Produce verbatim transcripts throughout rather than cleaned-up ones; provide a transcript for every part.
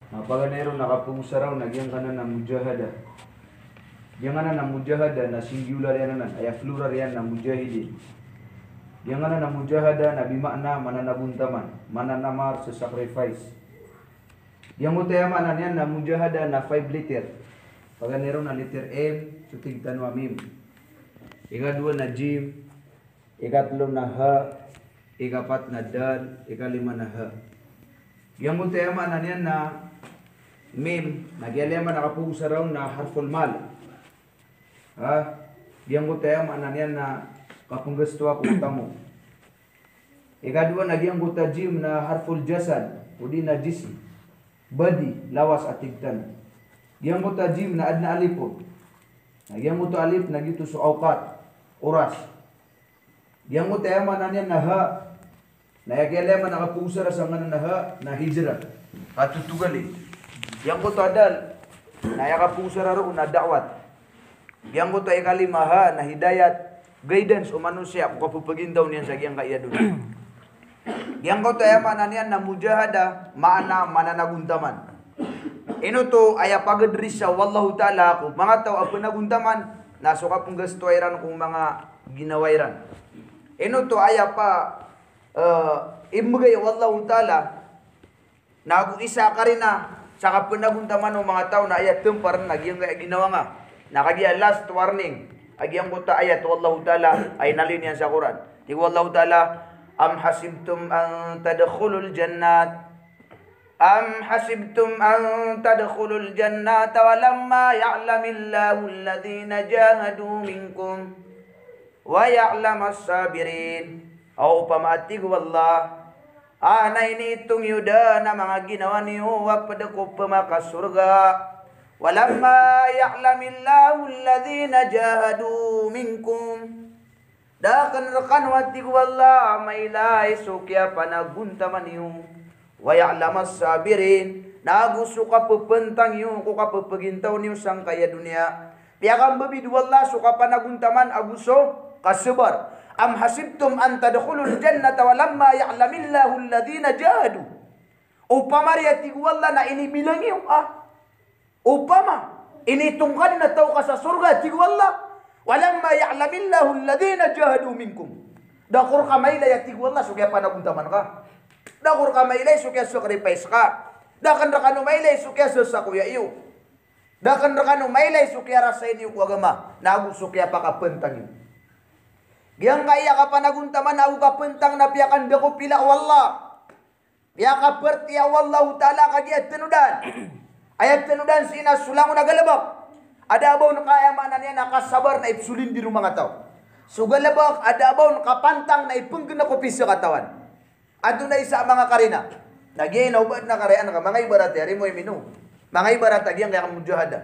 Mapaganero nakapungsaraw nagyang kana na mujahada. Yang ana na mujahada na singular yan nan ay plural yan na mujahidin. Yang ana na mujahada na bimakna mananabuntaman, mananamar sa sacrifice. Yang utama na yan na mujahada na five letter. Paganero na letter M, sutig tanwa mim. Ikadua na jim, ikatlo na ha, ikapat na dal, ikalima na ha. Yang utama na yan na mim, nagyalema nakapungsaraw na harful mal. Ha? Yang utama na yan na kapunggastuwa kung tamo. Ikadua na yang jim na harful jasad, udi na jism. Badi, lawas at tigtan. Yang jim na adna alipod. Yang muta alip na gitu so awkat, oras. Yang utama na yan na ha, na yagyalema nakapungsara sa nga na ha, na hijrah. Katutugali. Yang ko adal na yakapusara ro na da'wat. Yang ko ikalimaha na hidayat, guidance o manusia kung kapupagin daw niyan sa giyang kaya doon. Yang ko yaman niyan na mujahada maana mananaguntaman. Ino to ay pagadris sa wallahu ta'ala kung mga tao ang panaguntaman naso ka pong gastuayran kung mga ginawairan. Ino to ay pa uh, imugay wallahu ta'ala na kung isa ka rin na saka panaguntaman ng mga tao na ayat tumpar nagyang ginawa nga. Nakagya last warning. Agyang buta ayat wallahu ta'ala ay nalinian sa Quran. Di wallahu ta'ala am hasibtum an tadkhulul jannat am hasibtum an tadkhulul jannata walamma ya'lamillahu alladhina jahadu minkum wa ya'lamas sabirin. Au pamatig wallah ana ini itong yuda na mga ginawa niyo wapada ko pamakas surga. Walamma ya'lamillahu alladhina jahadu minkum. Dakan rekan wati ko Allah mailay sukya panaguntaman niyo. Wa ya'lamas sabirin. Nagusto ka pupentang niyo ko ka pupagintaw niyo sang kaya dunia. Piakang babidu Allah suka panaguntaman aguso kasabar. Am hasibtum an tadkhulul jannata walamma ya'lamillahu alladhina jahadu. Upama riyati wala na inibilang iyo ah. Upama initungkan na tao ka sa surga ti wala walamma ya'lamillahu alladhina jahadu minkum. Dakur ka mailay ti wala sugya panaguntaman ka. Dakur ka mailay sugya sacrifice ka. Dakan rakano mailay sugya sa kuya iyo. Dakan rakano mailay sugya rasain iyo agama. Nagu sugya pakapentang iyo. Giyang kaya ka panaguntaman na ka pentang na piyakan dako pila wallah. Piya ka perti ya wallahu ta'ala kagiyat tenudan. Ayat tenudan sina sulang na galabak. Ada abaw na kaya manan niya nakasabar na ipsulin di rumah nga tao. So galabak ada abaw na kapantang na ipungkin na kopis sa katawan. Ato na isa mga karina. Nagyay na ubad na karayaan ka mga ibarat yari mo iminu. Mga ibarat agiyang kaya kamujahada.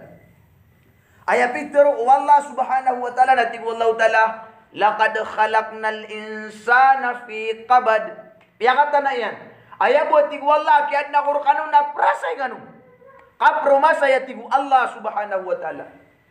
Ayat pitero wallah subhanahu wa ta'ala natig wallahu ta'ala laqad khalaqnal insana fi qabad. Piyakata na yan. Aya buat tigu Allah kiad na kurkano na prasay gano. Kaproma saya tigu Allah subhanahu wa ta'ala.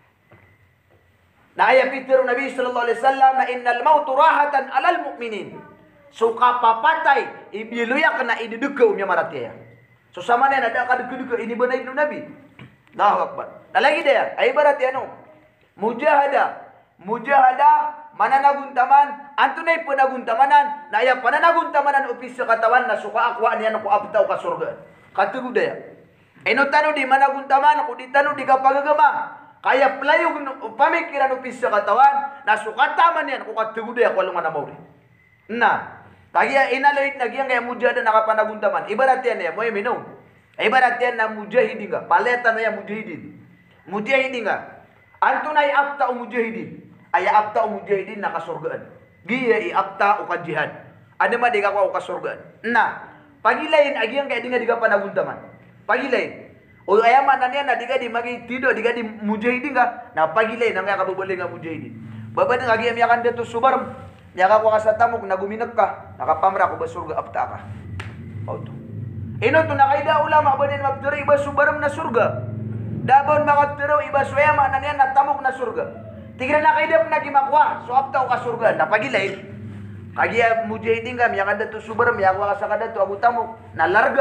Na aya pitiru Nabi sallallahu alaihi wasallam na innal mautu rahatan alal mu'minin. So kapapatay ibiluya kana iduduka umya maratiya. So sama na ada kaduduka ini benay no Nabi. Allahu akbar. Dalagi dia ay barati ano. Mujahada. Mujahada mananaguntaman, antunay panaguntamanan, na iya pananaguntamanan upis sa katawan na suka akwa niya na ku abtaw ka surga. Katugod daya. Eno tano di managuntaman, kung di tano di kapagagama, kaya playog pamikiran upis sa katawan, na suka taman yan, kung katugod daya, kung alungan na mauri. Na, kaya inaloit na giyang kaya mujahada nakapanaguntaman. Ibarat yan niya, mo yung minum. Ibarat yan na mujahidin ka, paleta na yan mujahidin. Mujahidin ka. Antunay abtaw mujahidin. Ay abta o mujahidin na kasurgaan. Giya i abta o kajihad. Ano ma di ka ko kasurgaan. Na, pagilayin agiyang kaya di nga di ka panaguntaman. Pagilayin. O ayaman na niya na di ka di magitido, di ka di mujahidin ka. Na pagilayin na nga kabubuling nga mujahidin. Babad nga agiyang yakan dito subaram. Nyaka ko ka sa tamok, naguminag ka. Nakapamra ko ba surga abta ka. O to. Ino to nakaida ulama ba din mabdiri iba subaram na surga. Dabon makatiro iba suyama na niya na tamok na surga. Tigra na kayo na gimakwa. So aptaw ka surga. Napagilay. Kaya mujahidin ka. Miya kada to subar. Miya kwa ka sa kada to. Abutamok. Nalarga.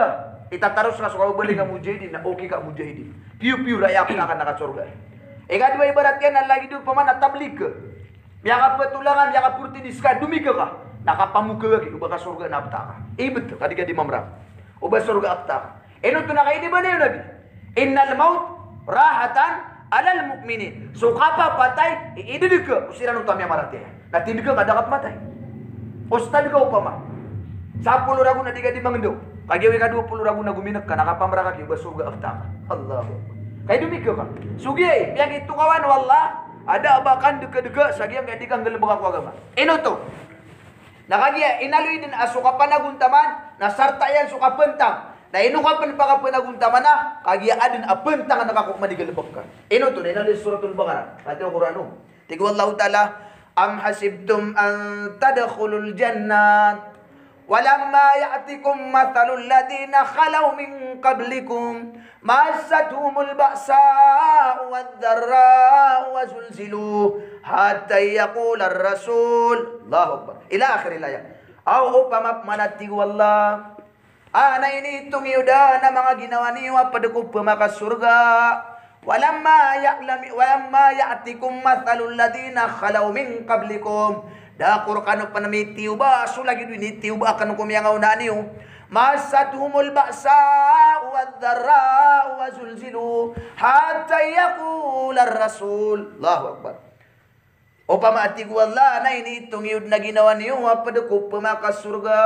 Ita terus na suka beli ka mujahidin na oke ka mujahidin. Piu-piu rakyat na akan nakat surga. Ika dua ibaratnya na lagi du pemana tablik ke. Biaka petulangan biaka purti diska dumi ke ka. Nakapamuka ki ubah ka surga na aptaka. Ibet kadika di mamra. Ubah surga aptaka. Eno tu naka ini bana nabi. Innal maut rahatan alal mukminin. So kapa patay iidi ke usiran utamanya marate. Nanti dika kadakat matay. Ustad ka upama. Sapuluh ragu na diga di mangendo. Kagiwe ka dua puluh ragu na guminak ka nakapamra ka ki ubah surga aptaka. Allahu. Kay dumi ka. Sugi biang itu kawan wallah ada abakan deke-deke sagiang kay dikang gelembang aku agama. Eno to. Nakagia inaluy din asuka panaguntaman na sartayan suka pentang. Na ino ka panpaka panaguntaman na kagia adin apentang na kakuk manigalebakkan. Ino to inaluy suratul Baqarah. Ati Qur'ano. Tigu Allah taala am hasibtum an tadkhulul jannah walamma ya'tikum mathalul ladina khalau min qablikum massatuhumul ba'sa'u wad-dharra'u wa zulzilu hatta yaqula ar-rasul Allahu akbar ila akhir ayat. Aw upama manati wallah ana ini itung yuda na mga ginawa niyo padukop pemaka surga walamma ya'lam walamma ya'tikum mathalul ladina khalau min qablikum dakur kanu panami tiuba sulagi duini tiuba kanu kumyangaw na niyo masatuhumul ba'sa wad-dharra wa zulzilu hatta yaqula ar-rasul Allahu akbar. Upama ati wala na ini itong yun na ginawa niyo padukop pemaka surga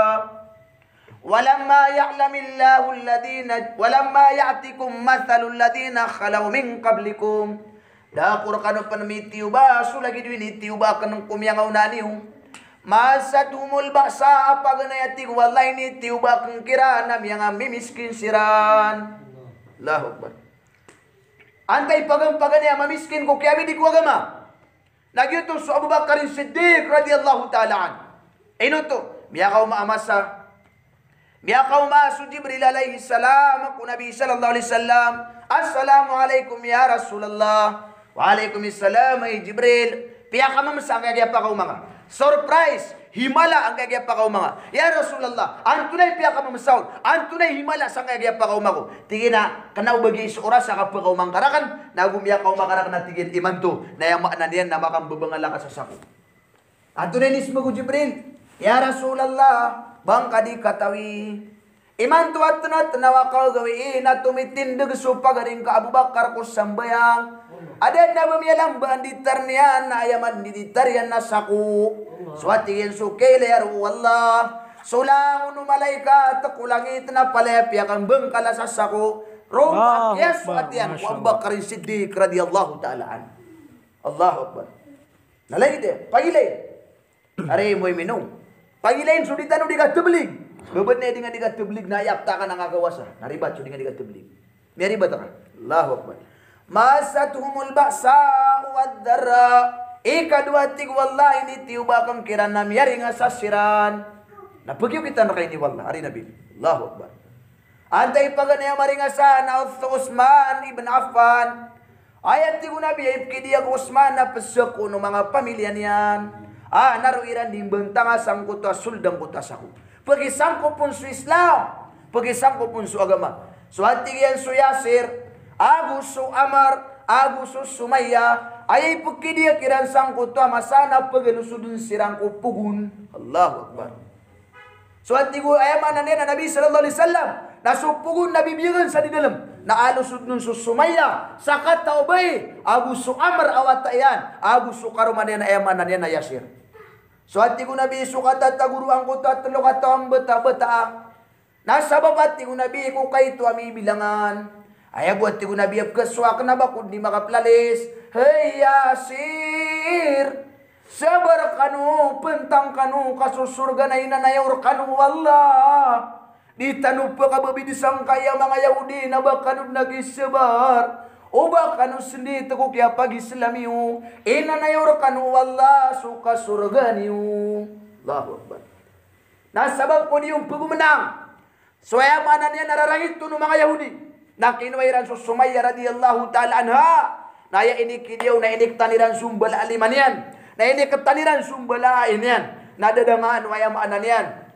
walamma ya'lamillahu alladhina walamma ya'tikum mathalul ladina khalaw min qablikum dakur kanu panami tiuba sulagi duini tiuba kanu kumyangaw na niyo masatumul ba'sa paganayati walay ni tiuba kang kirana yang miskin siran Allahu akbar. Antay pagang paganaya mamiskin ko kaya di ko agama nagyuto su Abu Bakar Siddiq radhiyallahu ta'ala an. Ino to miyakaw maamasa miyakaw maasu Jibril alaihi salam ku Nabi sallallahu alaihi wasallam assalamu alaikum ya Rasulullah wa alaikumissalam ay Jibril piyaka mamasa ang kaya pa ka mga surprise himala ang kaya pa ka mga ya Rasulullah antunay piyaka mamasaw antunay himala sa kaya pa ka umago tigina kana ubagi is oras sa kapag umang karakan nagumiya ka umang na tigin imanto na yung maananian na makambabangala ka sa sako antunay nismo ko Jibril ya Rasulullah bangka di katawi iman tuat na tanawa ka gawiin at tumitindig supagaring ka Abu Bakar ko sambayang ada na bumiyalang banditar niyan na ayaman diditarian na saku suatiin sukele yaru wallah sulang unu malaikat kulangit na palepya kang bengkala sa saku rumah yes suatian ku Abu Bakar Siddiq radhiyallahu ta'ala an Allahu akbar nalay de pagilay are moy minong pagilain suditan udi ka tublig bebet ne dengan diga tublig na ayap ta ka nangagawasa naribat su dengan diga tublig meribat ka Allahu akbar masatuhumul ba'sa wad-dharra ikadua tig wallahi ni tiuba kang kirana miyari nga sasiran napagyo kita na kay ni wallah ari nabi Allahu akbar antay paganaya maringa sa na Uthman ibn Affan ayat tigo nabi ipki dia Uthman na pesek kuno mga pamilya niyan ah naruiran di bentanga sangkuta suldang kuta saku pergi sangko pun su Islam pergi sangko pun su agama su hatigian su Yasir agu su Amar agu su Sumayya ayay pergi dia kiran sangkuta masana pergi sudun sirangku pugun Allahu akbar su hatigu ayaman na Nabi sallallahu alaihi wasallam na su pugun Nabi biyagan sa di dalam na alo sudun su Sumayya sakat taubay agu su Amar awatayan agu su karumanen ayaman na Yasir. Suati ko nabi sukata taguru ang kuta telo katam beta beta. Nasa babati ko nabi ko kay to ami bilangan. Ay buat ko nabi keswak na bakod di makaplalis. Hey Yasir, sabar kanu pentang kanu kasusurga na inanayor kanu wallah. Di tanupa ka babi disangkaya mga Yahudi na bakanud nagisabar. Oba kanu sendi teku kia pagi selamiu ina nayor kanu wallah suka surga niu Allahu akbar. Nah sabab ko niyong pugumenang soya mananya nararangit tu mga Yahudi nakinwairan su Sumayya radhiyallahu ta'ala anha naya ini kidiyaw na ini ketaniran sumbala alimanian na ini ketaniran sumbala inian nadadangan waya maananian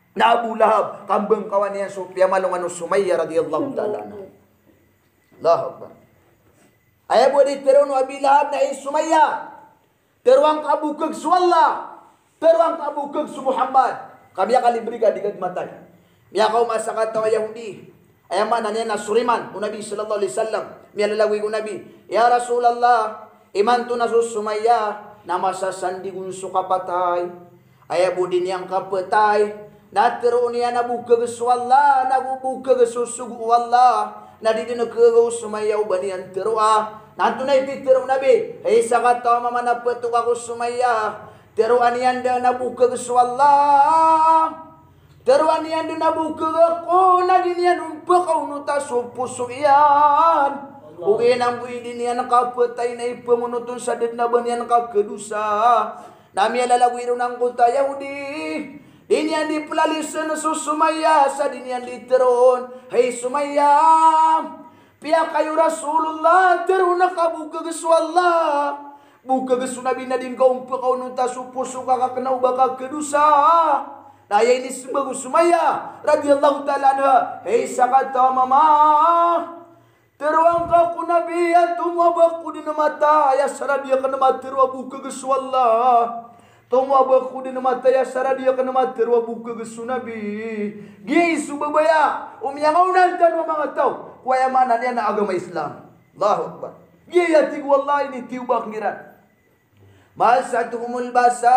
Na Abu Lahab kambang kawan niya Sufya malungan Sumayyah radhiyallahu ta'ala anha. Allahu Akbar. Ayah boleh terun Abi Lahab na Sumayyah. Teruang kabukag su Allah. Teruang kabukag su Muhammad. Kami akan diberikan di mata. Miya kau masa kata Yahudi. Ayah mana niya na Suriman. Nabi sallallahu alaihi wasallam. Miya lalawi ko Nabi. Ya Rasulullah. Iman tu na Sumayyah. Nama sasandigun suka patay. Ayah budin yang kapatay. Natero niya nabuka gesu Allah, nabubuka gesu sugu Allah. Nadi dina kego Sumayyah banian tero ah. Nantu na ititero Nabi. Hey sakata mama napetuk aku Sumayyah. Tero anian da nabuka gesu Allah. Tero anian da nabuka ako nadi niya numpa kau nuta supusu iyan. Ugi nang bui niya nakapatay na ipamunutun sa dedna banian kakedusa. Nami alalawi nang kota Yahudi. Ini yang dipelalisan Sumayyah, sadin yang diteron. Hai Sumayyah, pihak kayu Rasulullah teruna kabuka gesu Allah. Buka gesu Nabi nadin kau umpa kau nuta supu suka kena ubah kedusa. Nah ya ini sebagai Sumayyah radhiyallahu ta'ala anha. Hai sakata mama, teruang kaku Nabi ya tumu abaku di mata ya sarah dia kena mati ruah buka gesu Allah. Tomu abaku di mata ya sarah dia kena mati ruah buka gesu Nabi. Gia isu babaya. Um yang kau nanti wa mga tau. Waya mana niya na agama Islam. Allahu Akbar. Gia yatig wallahi ni tiubak ngiran. Masatuhumul basa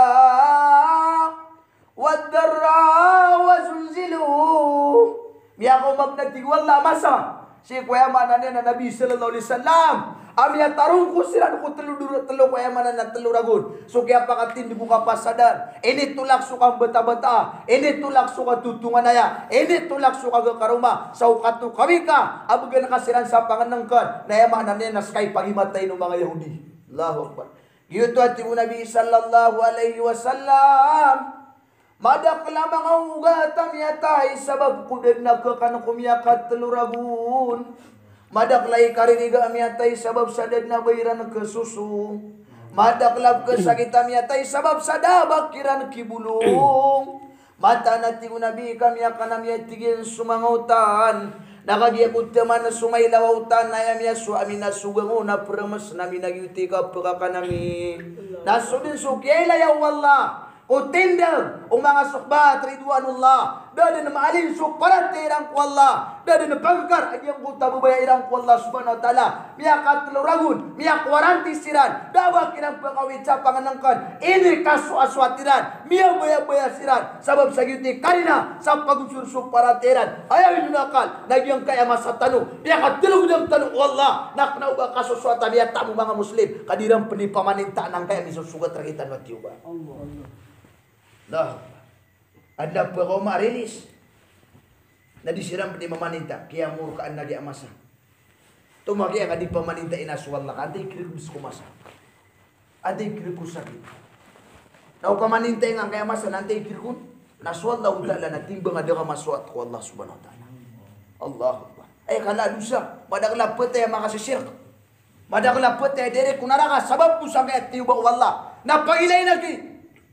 wadarra wa zulzilu. Miya kau magnatig wallah masa. Si kuya mana niya na Nabi sallallahu alaihi wasallam. Amia tarung kusiran ku telu duru telu ko mana na telu ragun. So kaya pakatin dibuka pasadan. Ini tulak suka beta-beta. Ini tulak suka tutungan aya. Ini tulak suka ke karuma. Sa ukatu kawika. Abugan kasiran sa panganangkan. Na mana na naskay pagimatay ng mga Yahudi. Allahu Akbar. Giyuto at Nabi sallallahu alaihi wasallam. Madak lamang ang ugatam yatay sabab kudad na kakanakumiyakat telu ragun. Madak lay kariniga amiyatay sabab sadad na bayran kesusu. Madak lab kesakitan amiyatay sabab sadabak kiran kibulong. Mata nati Nabi kami akan amiyatikin sumangautan. Nakagiakut teman sumay lawautan na yamya suami na sugango na premas nami nagyuti ka pagka nami. Nasudin sukyay layaw wallah. Utindang ang mga sukbat ridwanullah dada na maalin suparat irang ku Allah dada na pagkar ayang ku tabubaya irang ku Allah subhanahu wa ta'ala miyak katluragun miyak waranti siran dawa kirang pangawit sa panganangkan ini kasu aswatiran miyak baya-baya siran sabab sa giti karina sa pagusur suparat iran ayaw yunakal nagyang kaya masatano miyak katlug ng tanong Allah naknau ba kasuswatan miyak tamu mga muslim kadirang penipamaninta nang kaya misusugat rakitan wa tiuba Allah Allah lah, ada perahu marilis. Na disiram di mamaninta, kaya murkaan na di amasa. Tumagi ang di pamaninta inaswal na kanti kirikus kumasa. Adi kirikus sakit. Nau pamaninta yang kaya masa nanti kirikun, naswal na udala na timbang ada ka maswat ko Allah subhanahu wa ta'ala. Allah Akbar. Eh kala dusa, madagla pete makasisirk. Madagla pete dere kunaraka sabab pusang kaya tiuba wallah. Napagilay na ki.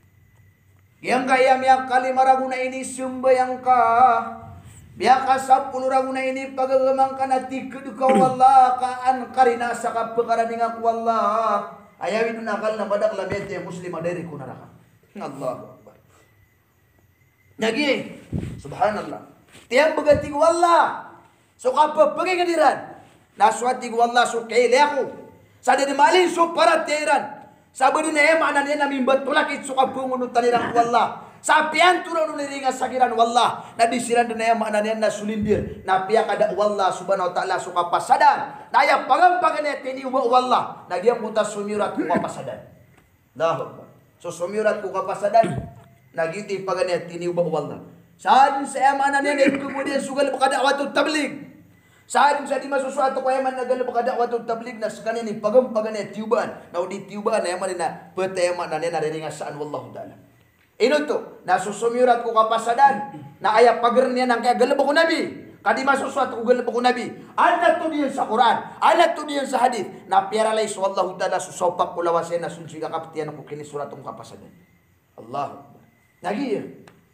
Yang kaya miyak kalimaragu na ini sumbayang ka. Miyak kasapul ragu na ini pagagamang ka na tikid ka wallah. Kaan karina sa kapagaraning ako wallah. Ayawin nun akal na badak labet ya muslim adari kunaraka. Allah Akbar. Nagi. Subhanallah. Tiang bagatig wallah. So kapapagay kadiran. Naswatig wallah so kaili ako. Sa dimalin so para tiran. Sabi na ema na niya namimbat tulakit suka pungunutan nirang wallah. Sapian turun niringa sagiran wallah. Na disiran na ema na niya na sulindir. Na piya kada wallah subhanahu wa ta'ala suka pasadan. Na ya pagampagan niya tini uba wallah. Na diya muta sumirat kuka pasadan. Allahu. So sumirat kuka pasadan. Nagiti pagan niya tini uba wallah. Saan sa ema na niya kemudian sugal kada waktu tabligh. Saan sa di masusuato ko yaman nagalap kada waktu tabligh na sakanya ni pagampagan niya tiuban. Na di tiuban na yaman na petema na niya nariringa saan wallahu ta'ala. Ino to, nasusumirat ko kapasadan na aya pagar niya ng kaya galap ko nabi. Kadi masusuato ko galap ko nabi. Ano to diyan sa Quran? Ano to diyan sa hadith? Na piaralay so wallahu ta'ala susopak ko lawasin na sunsiga kapatian ko kini suratong kapasadan. Allah. Nagi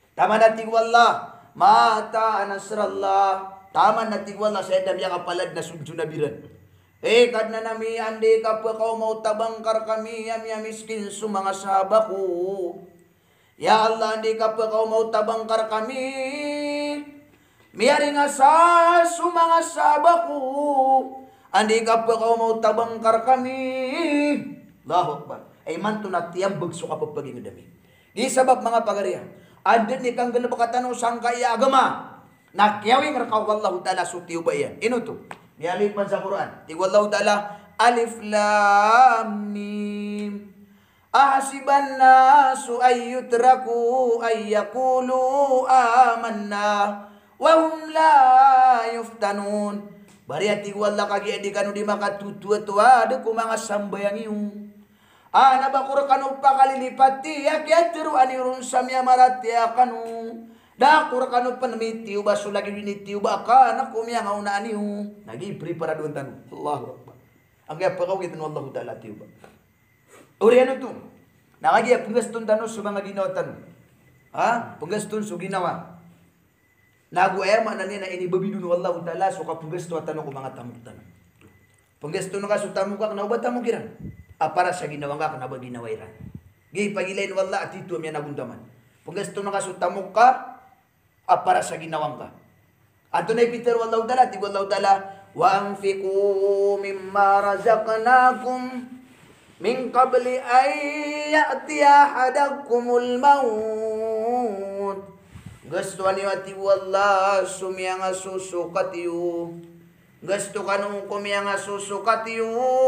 Taman natin wallah. Mata nasrallah. Taman natin wallah sa edam yang kapalad na sunjunabiran. Eh kad na nami andi ka pa kau mau tabangkar kami yam yam miskin su mga sahabaku. Ya Allah andi ka pa kau mau tabangkar kami. Miyari nga sa su mga sahabaku. Andi ka pa kau mau tabangkar kami. Allahu Akbar. Ay man to natiyam bagso ka pagpaging dami. Di sabab mga pagariya. Adin ni kang galabakatan o sangka iya agama. Nakyawing rakaw wallahu ta'ala sutiyo ba yan? Ino to? Niyalipan sa Quran. Tigwallahu ta'ala. Alif lam mim. Ahasiban nasu ay yutraku ay yakulu amanna. Wahum la yuftanun. Bariya tigwallah kagi edikanu di makatutua-tua. Ada ku mga sambayang iyong. Ah, nabakura kanu pakalilipati ya kiatru anirun samya marati akanu dakur kanu penmiti uba sulagi biniti uba kana kumya ngauna aniu nagi prepara don tanu Allahu Akbar angga pa kau kitan wallahu taala tiuba uriano tu nagagi penggastun tanu subanga ginawa tanu ha penggastun su ginawa nagu ema nani na ini babidun wallahu taala suka penggastu tanu ko mga tamuk tanu penggastun ka su tamu ka na uba tamu kiran apara sa ginawa nga kanaba ginawairan. Gi pagilain wala at ito miya nagundaman. Paggasto na kasutamok ka, apara sa ginawa ka. Ato na Peter wallaw dala, ti wallaw dala, wa anfiqu mimma razaqnakum min qabli ay ya'tiya hadakumul maut. Gusto niyo ati wala sumiyang susukat iyo. Gusto kanong kumiyang susukat iyo.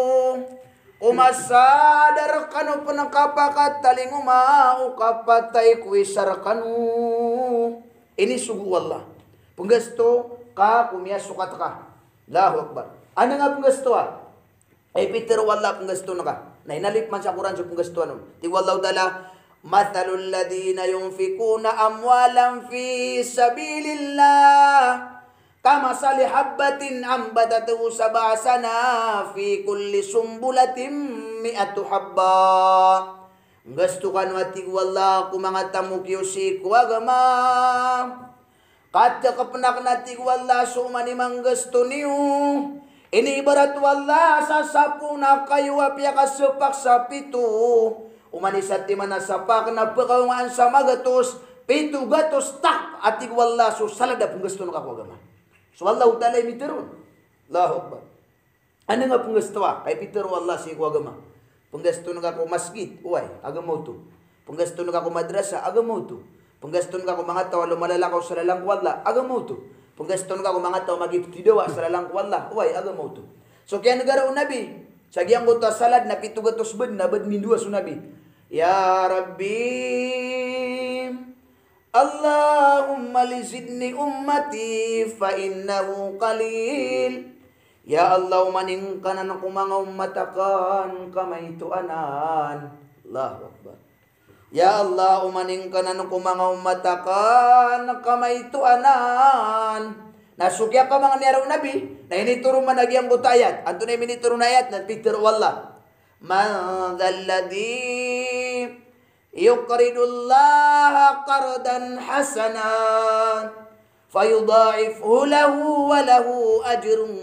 Umasadar kanu penangkapakat talinguma ukapatay kuisar kanu. Ini sugu wallah. Penggasto ka kumia sukat ka. Allahu Akbar. Ano nga penggasto ah? Ay Peter wallah penggasto na ka. Na inalip man sa Quran sa penggasto ano. Ti wallahu dala mathalul ladina yunfikuna amwalan fi sabilillah. Kama sali habbatin ambatatu sab'a sana fi kulli sumbulatin mi'atu habba. Gusto kan wati wala ku mga tamukyo si kuagama. Kata kapenak nati wala sumani mang gusto niyo. Ini ibarat wala sa sapu na kayo apya kasepak sa pito. Umani sa timana sapak na pagkawangan sa magatos. Pito gatos tak ati wala so salada pong gusto ng kakuagama. So Allah ta'ala imitirun. Allahu Akbar. Ano nga penggastawa? Kay Peter wallah si ko agama. Penggasto nga ko masjid, uy, agama to. Penggasto nga ko madrasa, agama to. Penggasto nga ko mga tao lumalalakaw sa lalang wallah, agama to. Penggasto nga ko mga tao magiptidawa sa lalang wallah, uy, agama to. So kaya nagaraw nabi, sa giyang ko ta salad na pitugatos bed na bed mindua su nabi. Ya Rabbi Allahumma lizidni ummati fa innahu qalil. Ya Allah maning kanan ako mga ummatakan kamay tuanan. Allahu Akbar. Ya Allah maning kanan ako mga ummatakan kamay tuanan. Nasukya ka mga niyaraw nabi na inituro man nagyang butayat. Anto na minituro na ayat na Peter wallah. Man dhalladhi yuqridullaha qardan hasanan fayudha'ifhu lahu wa lahu ajrun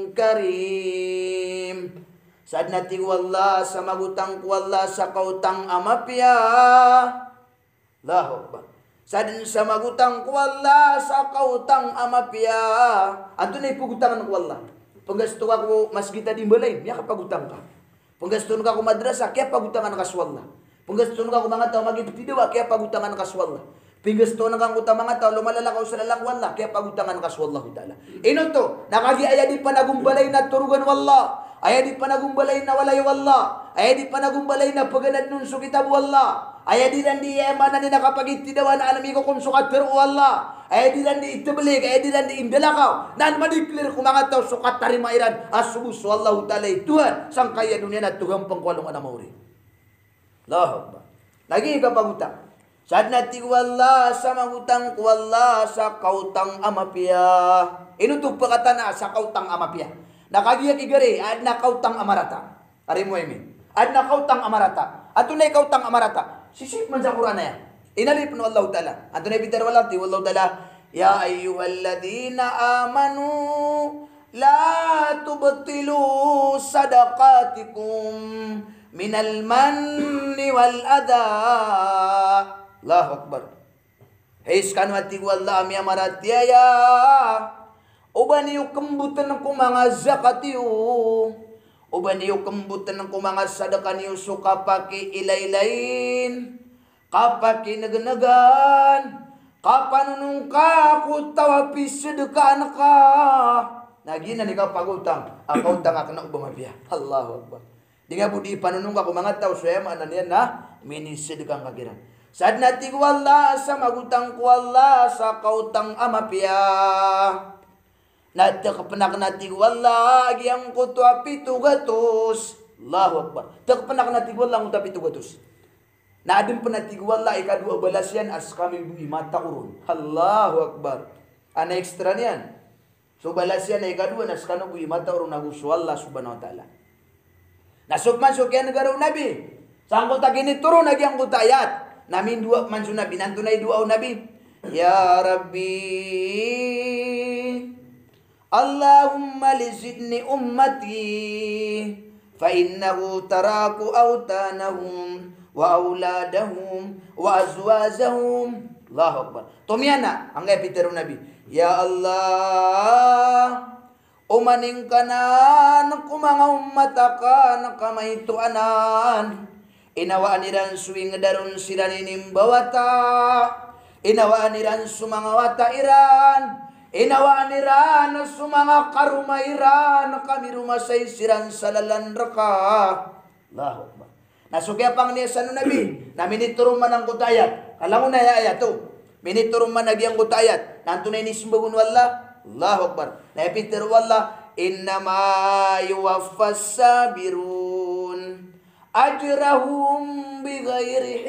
karim. Saad nati wallah sa magutang wallah sa kautang amapya. Allahu Akbar. Saad sa magutang wallah sa kautang amapya. Anto na ipugutangan ko wallah. Paggasto ka ko mas kita di balay, miya kapagutang ka. Paggasto ka ko madrasa, kaya pagutangan ka swallah. Penggasto na ka mga tao magipitidiwa kaya pagutangan ka swallah. Penggasto na ka utang mga tao lumalalakaw sa lalang wallah kaya pagutangan ka swallah ta'ala. Ino to, nakagi aya di panagumbalay na turugan wallah. Aya di panagumbalay na walay wallah. Aya di panagumbalay na paganad nun su kitab wallah. Aya di dan di ema na ni nakapagitidawa na anamigo kung sukat pero wallah. Aya di dan di itibalik, aya di dan di indalakaw. Nan madiklir kung mga tao sukat tarimairan asubus wallahu ta'ala Tuhan sang kaya dunia na tugang pangkwalong anamawri. Allahu Akbar. Lagi ka pagutang. Saad nati wala sa magutang wala sa kautang amapya. Inutup pakatana sa kautang amapya. Nakagiyak igari ad na kautang amarata. Ari mo imi. Ad na kautang amarata. Ato na kautang amarata. Sisip man sa Quran na yan. Inalip no Allah Ta'ala. Anto na ibitar wala ti Allah Ta'ala. Ya ayyuhalladhina amanu la tubtilu sadaqatikum minal manni wal adha. Allahu Akbar. Heis kanwati wala mi amaratiaya. Uban yung kembutan ng kumanga zakat yung. Uban yung kembutan ng kumanga sadakan yung suka paki ilay-ilayin. Kapaki naganagan. Kapanunong ka kutawapi sedekah ka. Nagina ni ka pagutang. Ako utang ako na ubamabiya. Allahu Akbar. Di nga budi panunong ka kumanga tao suya maanan yan na. Mini sedekah kagiran. Saat nati wala sa magutang wala sa kautang amapiya. Nata kapanak nati wala yang kutwa pitu gatus. Allahu Akbar. Tak kapanak nati wala ngutwa pitu gatus. Na adin penati wala ikadua balas yan as kami bui mata urun. Allahu Akbar. Ana ekstra niyan. So balas yan ikadua nas kanu bui mata urun nagusu Allah subhanahu wa ta'ala. Nasuk masuk yan negara Nabi. Sangkot gini turun lagi yang kutayat. Namin dua mansu Nabi. Nantunay dua Nabi. Ya Rabbi. Allahumma lizidni ummati. Fa innahu taraku awtanahum. Wa auladahum. Wa azwazahum. Allahu Akbar. Tumiana. Anggay piteru Nabi. Ya Allah. Umaning kanan. Kumanga ummatakan. Kamaitu anan. Inawaan iran suwing darun siraninim bawata. Inawaan iran sumangawata iran. Inawaan iran sumanga karuma iran. Kami rumah say siran salalan raka. Allahu Akbar. Nasukya pang niya sa Nabi. Na miniturong man ang kutayat. Kalango na ya ayat to. Miniturong man nagyang kutayat. Nanto na inismbagun wala. Allahu Akbar. Na epiter wala. Innama yuwaffas sabirun. Ajrahum bighairi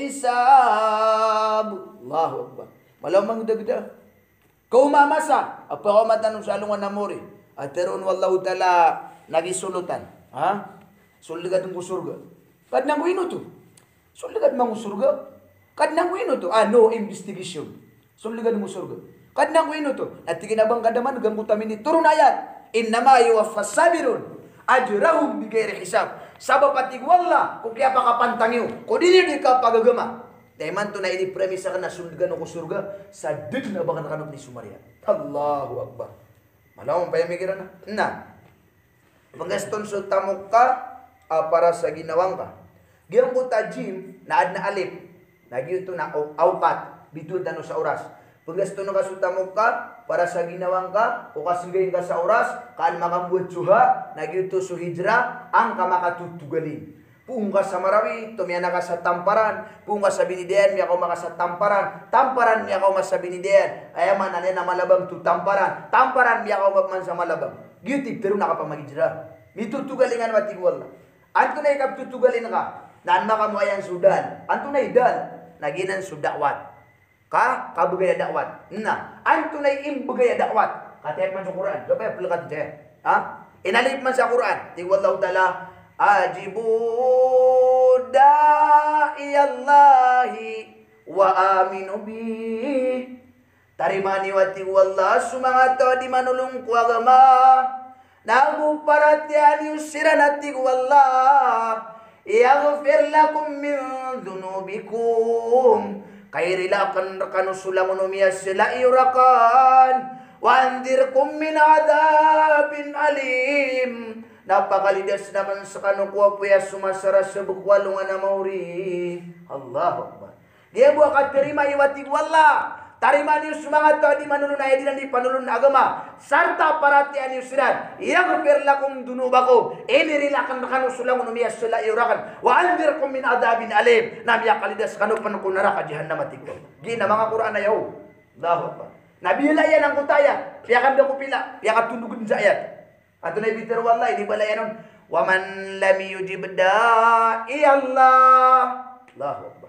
hisab. Allahu Akbar. Malamang dagda. Kau mamasa. Apa kau matanong sa alungan na mori. At teron wallahu ta'ala nagisulutan. Ha? Suligat ng surga. Kad nang wino to. Suligat mang surga. Kad nang wino to. Ah, no investigation. Suligat ng surga. Kad nang wino to. At kinabang kadaman gangutamin ni turun ayat. Innama yuwaffas sabirun. Ajrahum bighairi hisab. Sabab patig wala kung kaya pakapantangyo. Kung di di ka pagagama. Dahil man to na ini premisa ka na sundagan ko surga. Sa din na baka nakanap ni Sumaria. Allahu Akbar. Malawang payamigiran na. Na. Panggaston so tamok ka uh, para sa ginawang ka. Giyang ko tajim na ad na alip. Nagyo to na awkat. Bitud ano sa oras. Panggaston na kasutamok ka para sa ginawang ka o kasingayin ka sa oras kaan makambuat suha nagyuto su hijrah ang kamakatutugalin pung ka sa marawi tumiyana ka sa tamparan pung ka sa binidian miya ka maka sa tamparan tamparan miya ka mas sa binidian ayaman ane na malabang tu tamparan tamparan miya ka man sa malabang gitip pero nakapamagijrah mitutugalingan watig wala anto na ikap tutugalin ka naan makamuayan sudan anto na idan naginan sudakwat ka kabugaya dakwat na anto na imbugaya dakwat katayat man sa Quran kapay pelakat je ha inalip man sa Quran ti wallahu taala ajibu da'iyallahi wa aminu bi tarimani wati wallah sumangato di manulung ku agama nagu paratian yusiranati wallah yaghfir lakum min dhunubikum kairilakan rekanu sulamun umiyasila iurakan wandirkum min adabin alim napakalidas naman sa kanukuwa puya sumasara sa bukwalungan na mauri Allahu Akbar dia buah katerima iwatig wala tarima niyo sumangat to di manulun na edinan di panulun na agama sarta paratian niyo sinan yaghfir lakum dunubakum inirilakan rekanu sulamun umiyasila iurakan wa andirkum min adabin alim nabiya kalidas kanu panukun neraka jahannam atikko gina mga Quran ayaw Allahu Akbar nabi la yan ang kutaya piyakan da ko pila piyakan tundugun sa ayat ato na ibitar wallahi di balayanon wa man lam yujib da'i Allah Allahu Akbar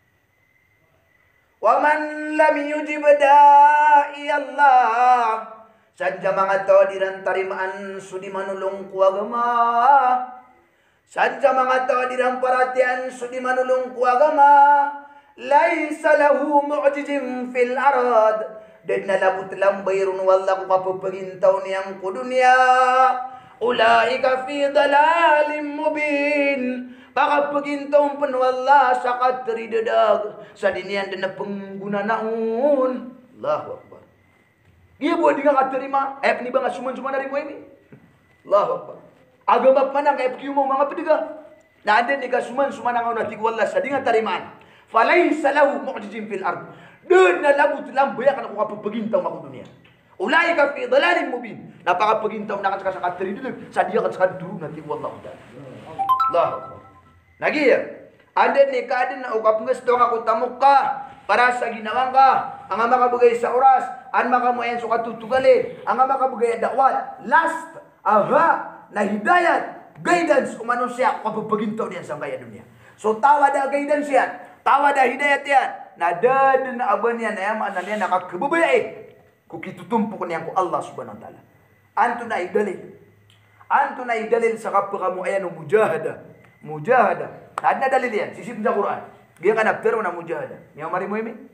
wa man lam yujib da'i Allah sadya mga to diran tarimaan sudi manulong ku agama sadya mga to diran paratian sudi manulong ku agama laisa lahu mu'jizin fil ard. Dan nalabut lambayrun wallahu kapapagintaw niyang kudunya. Ulaika fi dalalim mubin. Pakapagintaw panwala sa katridadag. Sa dinian din na pengguna naun. Allahu Akbar. Iya buat dia katerima. Eh ni bang asuman-suman dari gue ini. Allahu Akbar. Agama mana kayak kiu mau mga pediga. Na ada ni kasuman suman ang nati wala sa dinga tarimaan. Falaysa lahu mu'jizin fil ard. Dan na labut lambaya kana ko kapapagintaw mako dunia. Ulaika fi dhalalin mubin. Napakapagintaw na ka sa kateri dulu. Sa dia ka sa duru nati wala udah. Allahu Akbar. Lagi ya. Ada ni kadin na ukap nges dong ako tamukka para sa ginawang ka. Ang makabugay sa oras, ang makamuayan sa katutugalin, ang makabugay dakwat, last, aha, na hidayat, guidance, umano siya, kapapagintaw niyan sa kaya dunia. So, tawa da guidance yan, tawa da hidayat yan, na dada na aban yan, na yaman na niya nakakabubay, kung kitutumpok niyan ko Allah subhanahu wa ta'ala. Anto na idalil, anto na idalil sa kapakamuayan ng mujahada, mujahada, na na dalil yan, sisip sa Quran, gaya ka na, pero na mujahada, niya mari mo yun,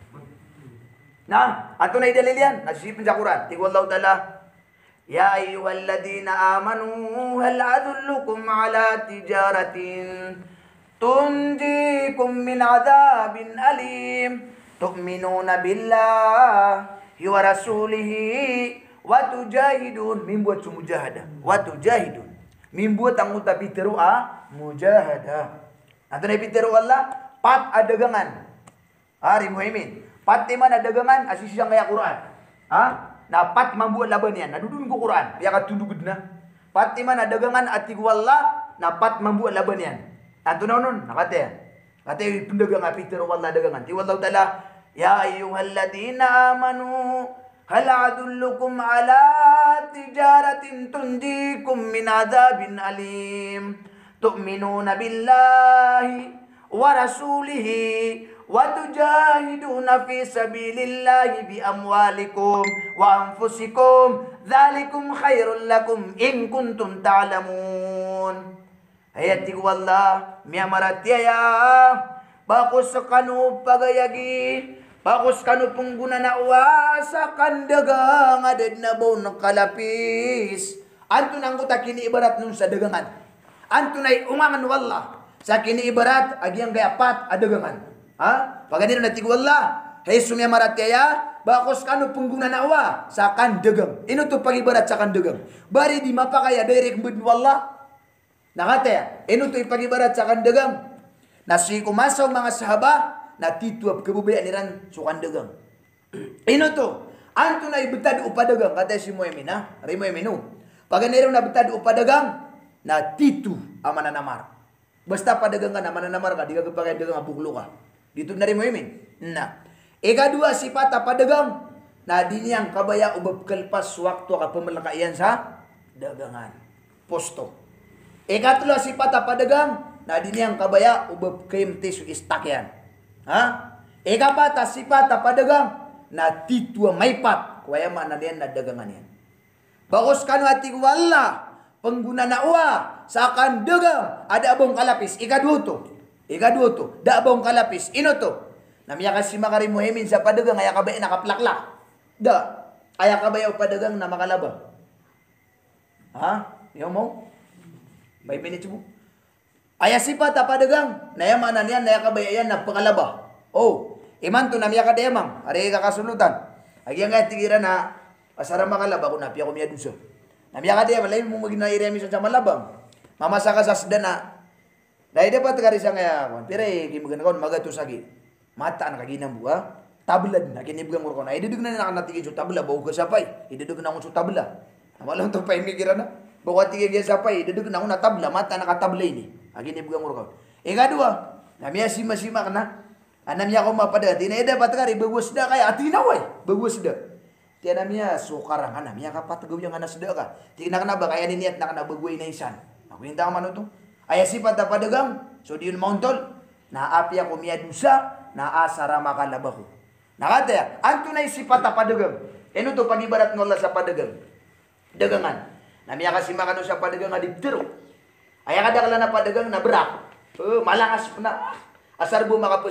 nah, anto na idalil yan. Nasisipin sa Quran. Tigwallahu ta'ala. Ya ayyuhalladhina amanu hal adullukum ala tijaratin tunjikum min adhabin alim tu'minuna billahi wa rasulihi wa tujahidun. Membuat sumujahadah. Wa tujahidun. Membuat ang utapiteru a mujahadah. Anto na ipiteru Allah. Pat adagangan. Hari muhimin. Pati man dagangan asisi siyang kaya Quran. Ha? Na pat mambuat laban yan. Nadudun ko Quran. Kaya katundugod na. Pati man dagangan at tigwala na pat mambuat laban yan. Ato na nun. Nakate yan. Kate pendagang apiter wala dagangan. Tiwalaw tala. Ya ayyuhalladhina amanu hal adullukum ala tijaratin tunjikum min adhabin alim. Tu'minuna billahi wa rasulihi وَتُجَاهِدُونَ فِي سَبِيلِ اللَّهِ بِأَمْوَالِكُمْ وَأَنفُسِكُمْ ذَلِكُمْ خَيْرٌ لَكُمْ إِن كُنتُمْ تَعْلَمُونَ. Ayati wallah miya maratiya bakus kanu pagayagi bakus kanu pengguna na uasa kandagang adad na bon kalapis. Anto nang kutakini ibarat nun sa dagangan. Anto na umangan wallah sa kini ibarat agyang gayapat adagangan. Ha? Paganino na tigwala. Hey sumya maratya bakos kanu pengguna nawa sa kandagang. Ino to pagibarat sa kandagang. Bari di mapakaya direk bud wallah. Nakata ino to ipagibarat sa kandagang. Nasi kumasaw mga sahaba na tituap kebubayan niran sa kandagang. Ino to anto na ibetad upadagang kata si Muemin ha. Ri Muemin no. Paganiro na betad upadagang na titu amana namar. Basta padagang ka na mananamar ka di ka kapagay dagang abuklo ka. Dito na rin mo imin. Na. Ikadua sifat apa dagang. Na di niyang kabaya ubab kalpas waktu ka pamalakayan sa dagangan. Posto. Ikatlo sifat apa dagang. Na di niyang kabaya ubab kaimti su istakyan. Ha? Ikapata sifat apa dagang. Na titua maipat. Kuwaya man na diyan na dagangan yan. Bakos kanu hati wala. Pengguna na uwa. Sa akan dagang. Ada abong kalapis. Ikadua to. Ikadua to, da bong kalapis, ino to. Namya kasi makari muhimin sa padagang, aya kabay nakaplakla. Da, aya kabay o padagang na makalaba. Ha? Iyo mo? Five minutes mo? Aya sipat a padagang, nayamanan yan, naya kabay yan, nagpakalaba. Oh, iman to namya ka dayamang, ari kakasulutan. Agi nga tigira na, asara makalaba ko na, piya ko miya dusa. Namya ka dayamang, lain mo magina iremisan sa malabang. Mamasa ka sa sda na, dahil dapat karisa nga kon pero gimagan kon magatus agi mata na kaginam buha tablad na kinibgang ko na idudug na na natigid sa tabla bawo ka sapay idudug na ko sa tabla amalang to pa imigira na bawo tigid sa sapay idudug na ko na tabla mata na katabla ini agi nibgang ko ikadua namya sima-sima kana anamya ko mapada dinay dapat kari bagus da kay atinaway bagus da tiya namya sukarang anamya kapat gaw yang anas da ka tigna kana ba kaya niat na kana bagway na isan ako hinta man to. Ayah sifat apa dagang? So diun mauntol. Na api ako miya dusa. Na asara makalabaho. Nakata ya. Anto na sifat apa dagang? Eno to pagibarat ngola sa padagang. Dagangan. Na miya kasi makano sa padagang adiptero. Ayah kada kala na padagang na berak. Oh, malangas na. Asar bu makapusa.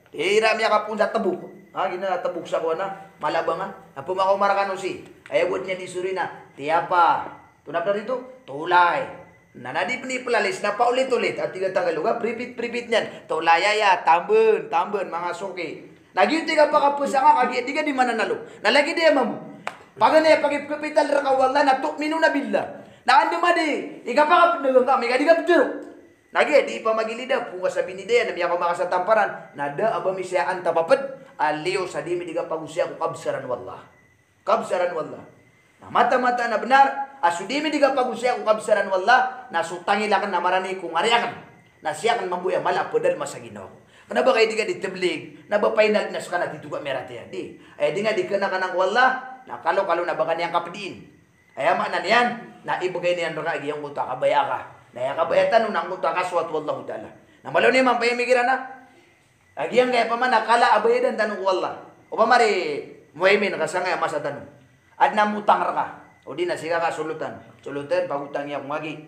Tira miya ka punta tebuk. Ha gina tebuk sa kuana malabangan. Apa mau marakan usi. Ay buat niya di surina. Tiapa. Tunap na dito. Tulay. Nanadi ni pelalis na paulit-ulit at tiga tanggal lugar pripit-pripit niyan. Tulayaya tambun, tambun mga soke. Lagi tiga pa kapusanga kagi tiga di mana nalo. Nalagi dia mamu. Pagane pagi kapital ra kawalla na tu'minu na billah. Na ando madi. Iga pa kapnegang kami kadi kaptero. Lagi di pamagilida punga sabi ni dia na miya ko makasa tamparan. Nada aba misyaan tapaped. Aliyo sa di mi diga pagusya ko kabsaran wallah. Kabsaran wallah. Nah, mata-mata na benar, asudimi diga pagusya ko kabsaran wallah, nasutangi lakan na marani kung ariakan. Na siya kan mambuya mala pedal masa Ginoo. Kenapa kayak diga diteblig, na ba final na suka na tituga merati di. Ay di nga di kana kanang wallah, na kalau kalau na bakan yang kapdiin. Ay ama na niyan, na ibigay niyan ra iyang uta kabaya ka. Na ya kabayatan nang uta kaswat wallahu taala. Na malo ni man paymigira na. Agiyan kaya pa man nakala abayadan tanong wallah. O pa mari muaymin kasanga masa tanong. At namutang ka. O di na siga ka sulutan. Sulutan, pagutang niya kumagi.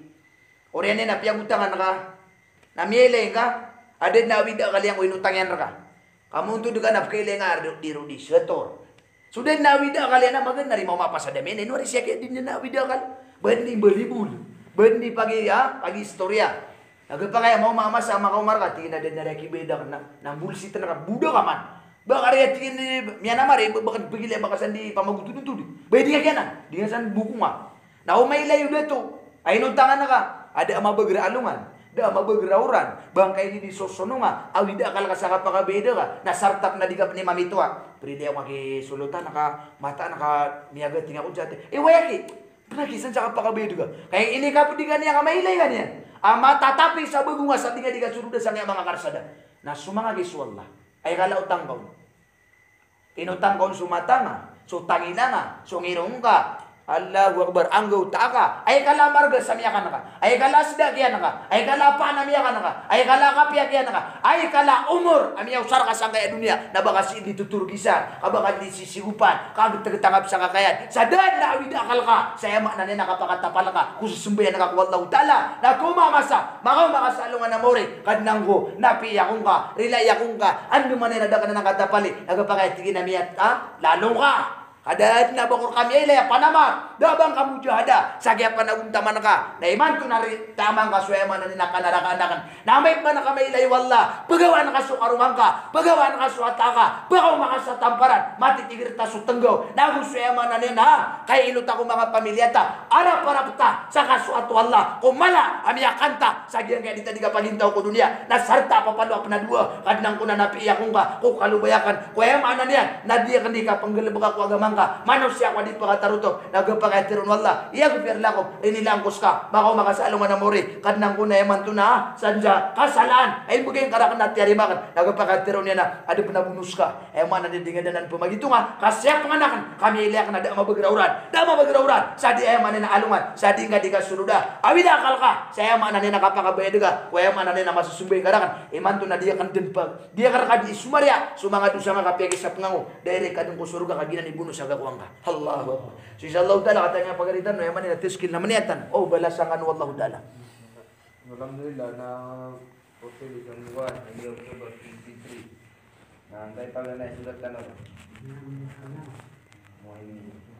O rin na piagutangan ka. Namiyelay ka. Adad na awida ka liyang inutang yan ka. Kamuntu ka na pakailay nga di rudi. Setor. Sudah na awida ka liyang na maganda rin mamapasa damin. Ino rin siya kaya din na awida ka. Bandi balibul. Bandi pagi ha. Pagi istorya. Nagpa kaya mau mamasa makaumar ka. Tingin na din na rekibeda ka na. Nang bulsit na ka. Buda ka man. Bakar ya tingin ni miana mare bakal pagili bakasan di pamagutudun tudi. Bay di kaya di san buku ma. Na umay layo dito. Ay no tangan na ka. Ada ama begra alungan. Da ama begra uran. Bangkay ni di sosononga. Awida kal kasaka pakabeda ka. Nasartap na di ka ni mamitua. Pride ako maki sulutan naka mata naka miaga tinga ko jate. Eh wayaki. Panagisan sa pakabeda ka. Kaya ini ka pudi kaniya ka mailay kaniya. Ama tatapi sa bagunga sa tinga di ka suruda sa mga karsada. Na sumanga giswallah. Ay kala utang kau. Inutang kau sumatanga, so tangina nga, so ngirong ka, Allahu Akbar, anggaw taka, ay kala marga sa miyakan ka, ay kala sida kiyan ka, ay kala pa na miyakan ka, ay kala kapya kiyan ka, ay kala umur, amiyaw sar ka sang kaya dunia, na baka si dituturgisan, kabaka di sisigupan, kagad tagatangap sa kakayan, sa daan na awid akal ka, sa yama na nina kapakatapal ka, kususumbayan na kakwallahu ta'ala, na kumamasa, makaw makasalungan na mori, kadnang ko, napiyakong ka, rilayakong ka, ando man na ka na nakatapali, nagapakaitigin na miyat ka, lalong ka. Ada na bakor kami ilay panama dabang kamu jahada sagya panaguntaman ka na iman to nari tamang kaswema na ninakanaraka-anakan namay pa na kami ilay wala pagawa na kasukarumang ka pagawa na kasuata ka bakaw makasatamparan matitigir ta sutenggaw naguswema na nina kay iluta ko mga pamilyata arap-arap ta sa kasuat wala kumala amiyakan ta sagya kaya dita di ka pagintaw ko dunia nasarta papalo panadua kadnang ko na napiya kong ka kung kalubayakan kuya mana niyan nadiya kan di ka panggalabag ako agamang manusia ko di pagkataruto nagpakatiron wala iya ko pirla ko inilangkos ka baka makasalungan na mori kadnang ko na yaman to na sanja kasalaan ay bugay karakan na tiyarimakan nagpakatiron niya na ada penabunus ka ay mana didingan pumagito nga kasya panganakan kami iliyak na da mabagrauran da mabagrauran sa di ay mana na alungan sa di nga di ka suluda awida akal ka sa ay mana na nakapakabayad ka kaya mana na masusumbay karakan iman to na diya kan din pag diya karakan di sumarya sumanga to sa mga kapyagi sa pangango dahil kadung ko suruga kaginan ibuno sa gagawang ka. Allahu Akbar. So insyaAllah ta'ala katanya pagalitan no yaman na tiskil na maniatan. Oh balasangan wallahu ta'ala. Alhamdulillah na hotel isang buwan hanggang October twenty-three. Na antay pala na isulat ka na ba? Mo ini.